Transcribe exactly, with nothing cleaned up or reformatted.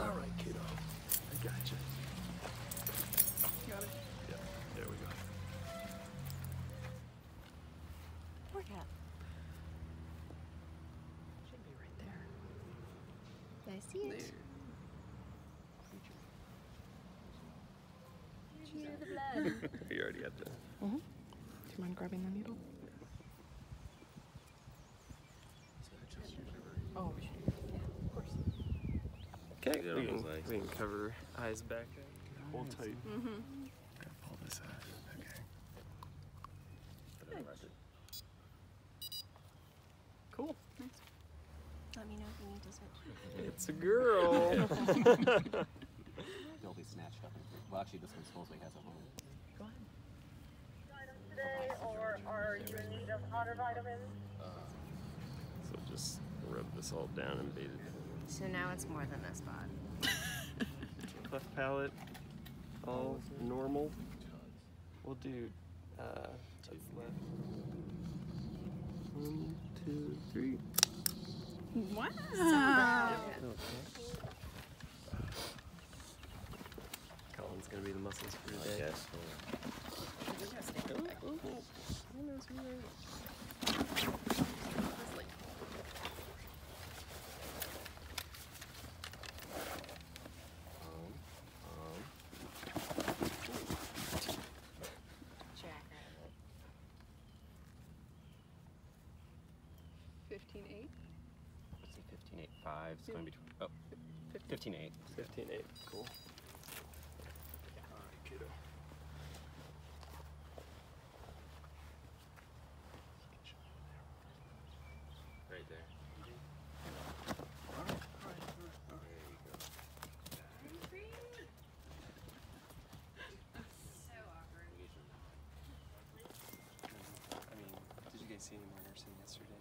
All right, kiddo. I got you. Got it? Yeah, there we go. Poor cat. Should be right there. I see it. There. Near the blood. You already got that. Mm-hmm. Do you mind grabbing the needle? Oh, yeah, of course. Okay, Yeah, we it can, was nice. we can cover eyes back. Hold tight. Mm-hmm. Gotta pull this out. Okay. Cool. Nice. Let me know if you need to switch. It's a girl. They'll be snatched up. Well, actually, this one supposedly has a home. Go ahead. Today, or are you in need of hotter vitamins? So just rub this all down and bathe it. So now it's more than a spot. Cleft palate, all normal. We'll do uh, that's left. One, two, three. Wow. Okay. Colin's gonna be the muscles for today. Yes. fifteen eight. Let's see, fifteen eight five. It's going between. Oh, fifteen eight. fifteen eight. Cool. All right, kiddo. Right there. I mean, did you guys see any more nursing yesterday?